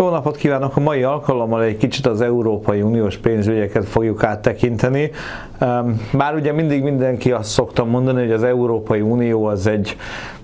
Jó napot kívánok! A mai alkalommal egy kicsit az Európai Uniós pénzügyeket fogjuk áttekinteni. Bár ugye mindig mindenki azt szokta mondani, hogy az Európai Unió az egy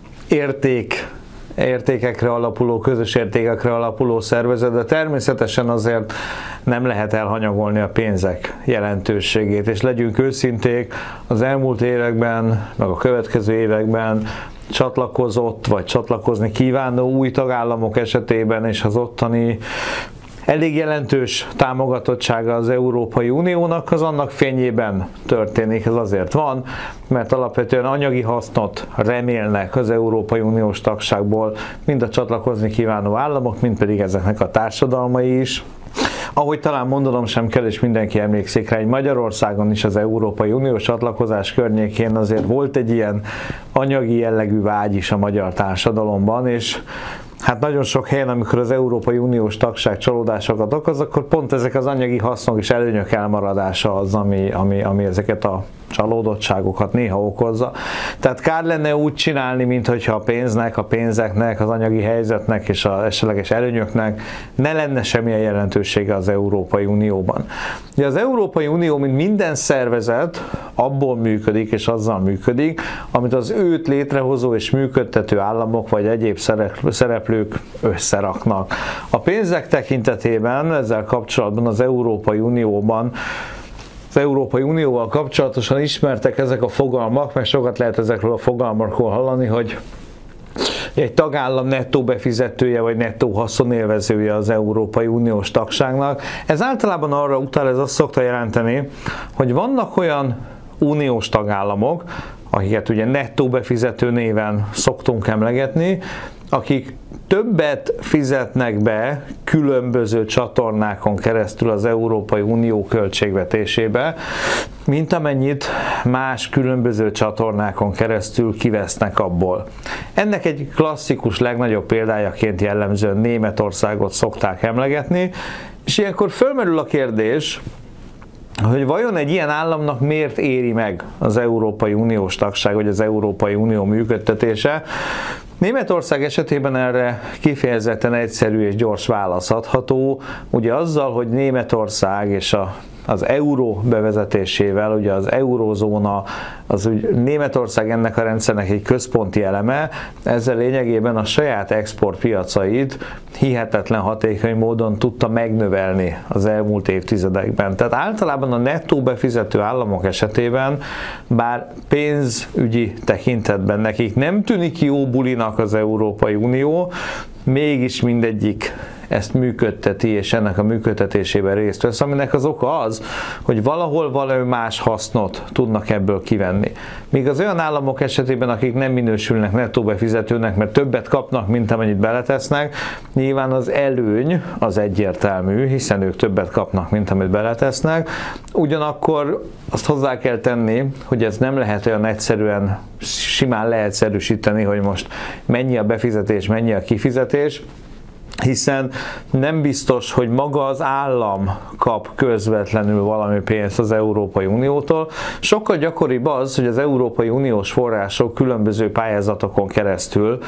értékekre alapuló, közös értékekre alapuló szervezet, de természetesen azért nem lehet elhanyagolni a pénzek jelentőségét, és legyünk őszinték, az elmúlt években, meg a következő években csatlakozott, vagy csatlakozni kívánó új tagállamok esetében, és az ottani elég jelentős támogatottsága az Európai Uniónak, az annak fényében történik. Ez azért van, mert alapvetően anyagi hasznot remélnek az Európai Uniós tagságból mind a csatlakozni kívánó államok, mind pedig ezeknek a társadalmai is. Ahogy talán mondanom sem kell, és mindenki emlékszik rá, hogy Magyarországon is az Európai Uniós csatlakozás környékén azért volt egy ilyen anyagi jellegű vágy is a magyar társadalomban, és hát nagyon sok helyen, amikor az Európai Uniós tagság csalódásokat okoz, akkor pont ezek az anyagi hasznok és előnyök elmaradása az, ami ezeket a csalódottságokat néha okozza. Tehát kár lenne úgy csinálni, mintha a pénznek, a pénzeknek, az anyagi helyzetnek és az esetleges előnyöknek ne lenne semmilyen jelentősége az Európai Unióban. De az Európai Unió, mint minden szervezet, abból működik és azzal működik, amit az őt létrehozó és működtető államok vagy egyéb szereplők összeraknak. A pénzek tekintetében ezzel kapcsolatban az Európai Unióban az Európai Unióval kapcsolatosan ismertek ezek a fogalmak, mert sokat lehet ezekről a fogalmakról hallani, hogy egy tagállam nettó befizetője vagy nettó haszonélvezője az Európai Uniós tagságnak. Ez általában arra utal, ez azt szokta jelenteni, hogy vannak olyan uniós tagállamok, akiket ugye nettó befizető néven szoktunk emlegetni, akik többet fizetnek be különböző csatornákon keresztül az Európai Unió költségvetésébe, mint amennyit más különböző csatornákon keresztül kivesznek abból. Ennek egy klasszikus, legnagyobb példájaként jellemzően Németországot szokták emlegetni, és ilyenkor fölmerül a kérdés, hogy vajon egy ilyen államnak miért éri meg az Európai Uniós tagság, vagy az Európai Unió működtetése. Németország esetében erre kifejezetten egyszerű és gyors válasz adható, ugye azzal, hogy Németország és az euró bevezetésével, ugye az eurózóna, Németország ennek a rendszernek egy központi eleme, ezzel lényegében a saját exportpiacait hihetetlen hatékony módon tudta megnövelni az elmúlt évtizedekben. Tehát általában a nettó befizető államok esetében, bár pénzügyi tekintetben nekik nem tűnik jó bulinak az Európai Unió, mégis mindegyik ezt működteti, és ennek a működtetésében részt vesz, aminek az oka az, hogy valahol valami más hasznot tudnak ebből kivenni. Míg az olyan államok esetében, akik nem minősülnek nettó befizetőnek, mert többet kapnak, mint amennyit beletesznek, nyilván az előny az egyértelmű, hiszen ők többet kapnak, mint amit beletesznek. Ugyanakkor azt hozzá kell tenni, hogy ez nem lehet olyan egyszerűen, simán leegyszerűsíteni, hogy most mennyi a befizetés, mennyi a kifizetés, hiszen nem biztos, hogy maga az állam kap közvetlenül valami pénzt az Európai Uniótól. Sokkal gyakoribb az, hogy az Európai Uniós források különböző pályázatokon keresztül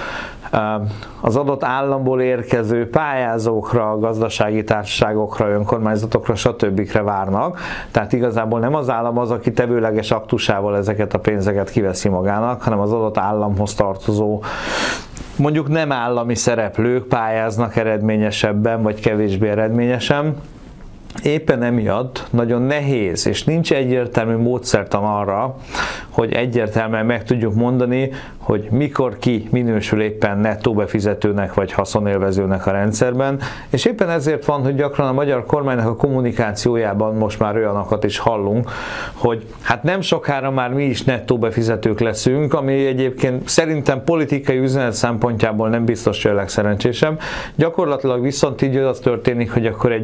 az adott államból érkező pályázókra, gazdasági társaságokra, önkormányzatokra, stb. Várnak. Tehát igazából nem az állam az, aki tevőleges aktusával ezeket a pénzeket kiveszi magának, hanem az adott államhoz tartozó, mondjuk nem állami szereplők pályáznak eredményesebben, vagy kevésbé eredményesen. Éppen emiatt nagyon nehéz, és nincs egyértelmű módszertan arra, hogy egyértelműen meg tudjuk mondani, hogy mikor ki minősül éppen nettó befizetőnek vagy haszonélvezőnek a rendszerben, és éppen ezért van, hogy gyakran a magyar kormánynak a kommunikációjában most már olyanokat is hallunk, hogy hát nem sokára már mi is nettó befizetők leszünk, ami egyébként szerintem politikai üzenet szempontjából nem biztos, hogy a legszerencsésebb. Gyakorlatilag viszont így az történik, hogy akkor egy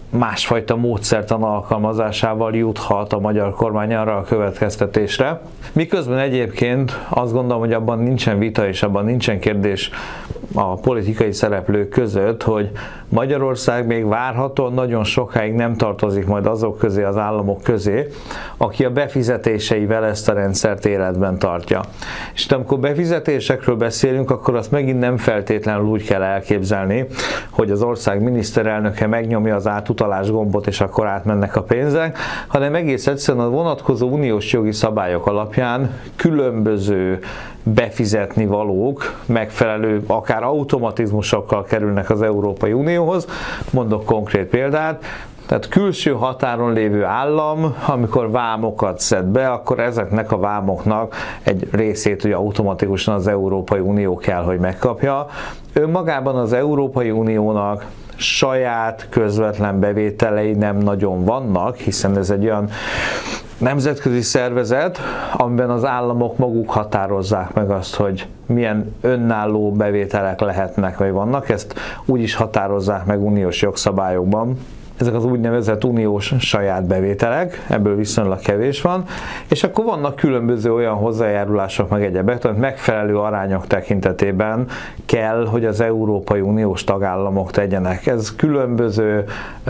másfajta módszertan alkalmazásával juthat a magyar kormány arra a következtetésre. Miközben egyébként azt gondolom, hogy abban nincsen vita és abban nincsen kérdés a politikai szereplők között, hogy Magyarország még várhatóan nagyon sokáig nem tartozik majd azok közé, az államok közé, aki a befizetéseivel ezt a rendszert életben tartja. És amikor befizetésekről beszélünk, akkor azt megint nem feltétlenül úgy kell elképzelni, hogy az ország miniszterelnöke megnyomja az átutalás gombot, és akkor átmennek a pénzek, hanem egész egyszerűen a vonatkozó uniós jogi szabályok alapján különböző befizetni valók megfelelő, akár automatizmusokkal kerülnek az Európai Unióhoz. Mondok konkrét példát. Tehát külső határon lévő állam, amikor vámokat szed be, akkor ezeknek a vámoknak egy részét ugye automatikusan az Európai Unió kell, hogy megkapja. Önmagában az Európai Uniónak saját közvetlen bevételei nem nagyon vannak, hiszen ez egy olyan nemzetközi szervezet, amiben az államok maguk határozzák meg azt, hogy milyen önálló bevételek lehetnek, vagy vannak. Ezt úgy is határozzák meg uniós jogszabályokban. Ezek az úgynevezett uniós saját bevételek, ebből viszonylag kevés van, és akkor vannak különböző olyan hozzájárulások meg egyebek, tehát megfelelő arányok tekintetében kell, hogy az Európai Uniós tagállamok tegyenek. Ez különböző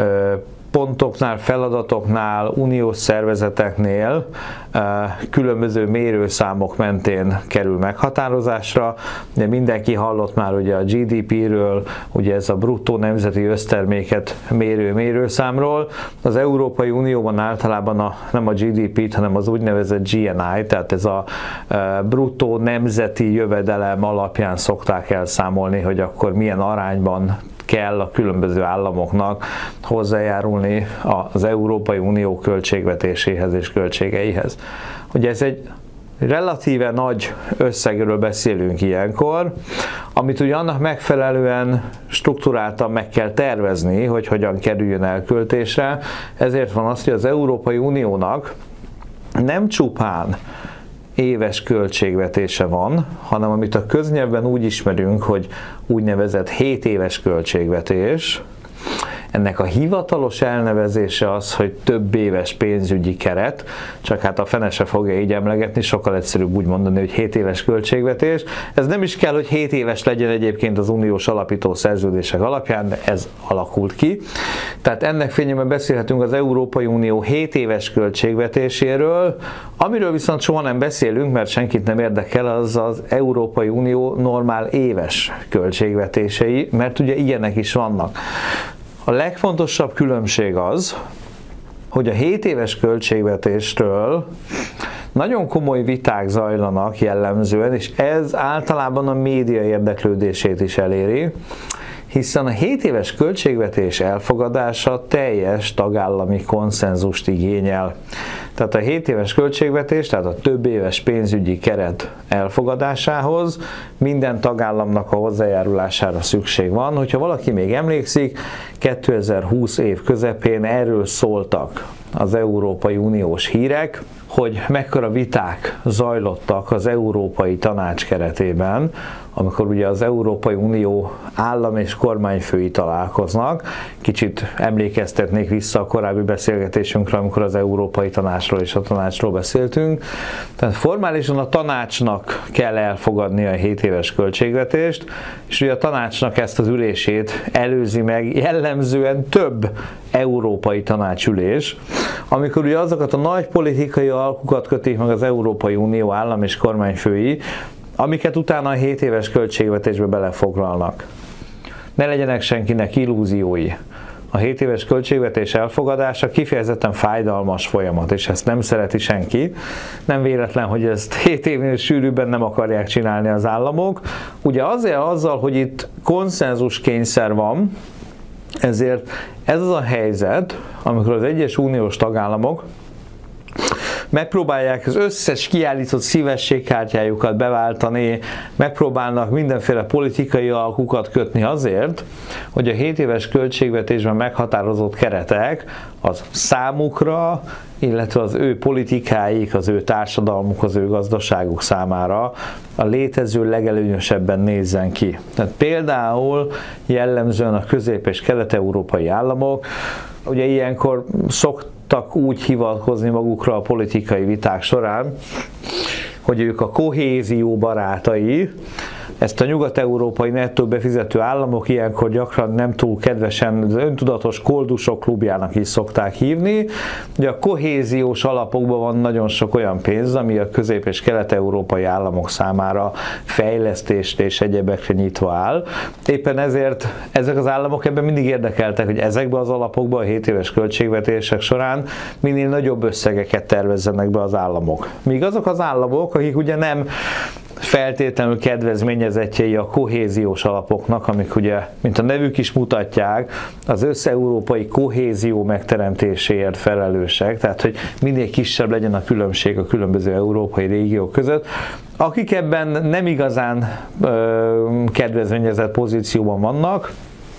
pontoknál, feladatoknál, uniós szervezeteknél különböző mérőszámok mentén kerül meghatározásra. De mindenki hallott már ugye a GDP-ről, ugye ez a bruttó nemzeti összterméket mérő mérőszámról. Az Európai Unióban általában nem a GDP-t, hanem az úgynevezett GNI, tehát ez a bruttó nemzeti jövedelem alapján szokták elszámolni, hogy akkor milyen arányban kell a különböző államoknak hozzájárulni az Európai Unió költségvetéséhez és költségeihez. Ugye ez egy relatíve nagy összegről beszélünk ilyenkor, amit ugye annak megfelelően strukturáltan meg kell tervezni, hogy hogyan kerüljön elköltésre. Ezért van az, hogy az Európai Uniónak nem csupán éves költségvetése van, hanem amit a köznyelvben úgy ismerünk, hogy úgynevezett 7 éves költségvetés. Ennek a hivatalos elnevezése az, hogy több éves pénzügyi keret, csak hát a fene se fogja így emlegetni, sokkal egyszerűbb úgy mondani, hogy 7 éves költségvetés. Ez nem is kell, hogy 7 éves legyen egyébként az uniós alapító szerződések alapján, de ez alakult ki. Tehát ennek fényében beszélhetünk az Európai Unió 7 éves költségvetéséről, amiről viszont soha nem beszélünk, mert senkit nem érdekel, az az Európai Unió normál éves költségvetései, mert ugye ilyenek is vannak. A legfontosabb különbség az, hogy a 7 éves költségvetésről nagyon komoly viták zajlanak jellemzően, és ez általában a média érdeklődését is eléri, hiszen a 7 éves költségvetés elfogadása teljes tagállami konszenzust igényel. Tehát a 7 éves költségvetés, tehát a több éves pénzügyi keret elfogadásához minden tagállamnak a hozzájárulására szükség van. Hogyha valaki még emlékszik, 2020 év közepén erről szóltak az Európai Uniós hírek, hogy mekkora viták zajlottak az Európai Tanács keretében, amikor ugye az Európai Unió állam és kormányfői találkoznak. Kicsit emlékeztetnék vissza a korábbi beszélgetésünkre, amikor az Európai Tanácsról és a tanácsról beszéltünk. Tehát formálisan a tanácsnak kell elfogadni a 7 éves költségvetést, és ugye a tanácsnak ezt az ülését előzi meg jellemzően több európai tanácsülés, amikor ugye azokat a nagy politikai alkukat kötik meg az Európai Unió állam és kormányfői, amiket utána a 7 éves költségvetésbe belefoglalnak. Ne legyenek senkinek illúziói. A 7 éves költségvetés elfogadása kifejezetten fájdalmas folyamat, és ezt nem szereti senki. Nem véletlen, hogy ezt 7 évnél sűrűbben nem akarják csinálni az államok. Ugye azzal, hogy itt konszenzuskényszer van, ezért ez az a helyzet, amikor az egyes uniós tagállamok megpróbálják az összes kiállított szívességkártyájukat beváltani, megpróbálnak mindenféle politikai alkukat kötni azért, hogy a 7 éves költségvetésben meghatározott keretek az számukra, illetve az ő politikáik, az ő társadalmuk, az ő gazdaságuk számára a létező legelőnyösebben nézzen ki. Tehát például jellemzően a közép- és kelet-európai államok, ugye ilyenkor szoktak úgy hivatkozni magukra a politikai viták során, hogy ők a kohézió barátai. Ezt a nyugat-európai nettó befizető államok ilyenkor gyakran nem túl kedvesen az öntudatos koldusok klubjának is szokták hívni. Ugye a kohéziós alapokban van nagyon sok olyan pénz, ami a közép- és kelet-európai államok számára fejlesztést és egyebekre nyitva áll. Éppen ezért ezek az államok ebben mindig érdekeltek, hogy ezekbe az alapokba a 7 éves költségvetések során minél nagyobb összegeket tervezzenek be az államok. Míg azok az államok, akik ugye nem feltétlenül kedvezményezettjei a kohéziós alapoknak, amik ugye, mint a nevük is mutatják, az összeurópai kohézió megteremtéséért felelősek, tehát hogy minél kisebb legyen a különbség a különböző európai régiók között, akik ebben nem igazán kedvezményezett pozícióban vannak,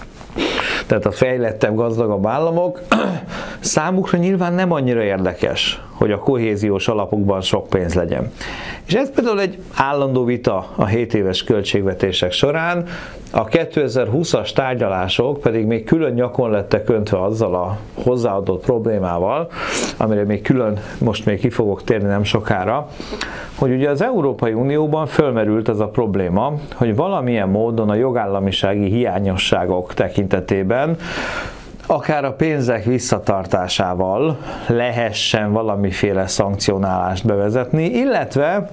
tehát a fejlettebb, gazdagabb államok, számukra nyilván nem annyira érdekes, hogy a kohéziós alapokban sok pénz legyen. És ez például egy állandó vita a 7 éves költségvetések során, a 2020-as tárgyalások pedig még külön nyakon lettek öntve azzal a hozzáadott problémával, amire még külön most még ki fogok térni nem sokára, hogy ugye az Európai Unióban fölmerült az a probléma, hogy valamilyen módon a jogállamisági hiányosságok tekintetében akár a pénzek visszatartásával lehessen valamiféle szankcionálást bevezetni, illetve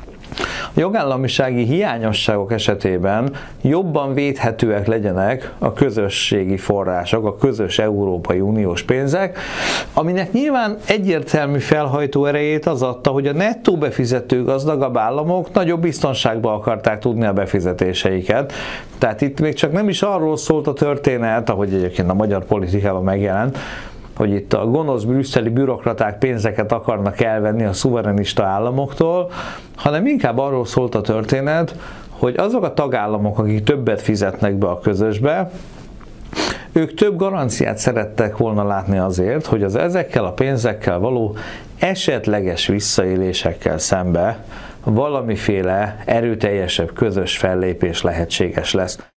a jogállamisági hiányosságok esetében jobban védhetőek legyenek a közösségi források, a közös Európai Uniós pénzek, aminek nyilván egyértelmű felhajtó erejét az adta, hogy a nettó befizető gazdagabb államok nagyobb biztonságba akarták tudni a befizetéseiket. Tehát itt még csak nem is arról szólt a történet, ahogy egyébként a magyar politikában megjelent, hogy itt a gonosz brüsszeli bürokraták pénzeket akarnak elvenni a szuverenista államoktól, hanem inkább arról szólt a történet, hogy azok a tagállamok, akik többet fizetnek be a közösbe, ők több garanciát szerettek volna látni azért, hogy az ezekkel a pénzekkel való esetleges visszaélésekkel szembe valamiféle erőteljesebb közös fellépés lehetséges lesz.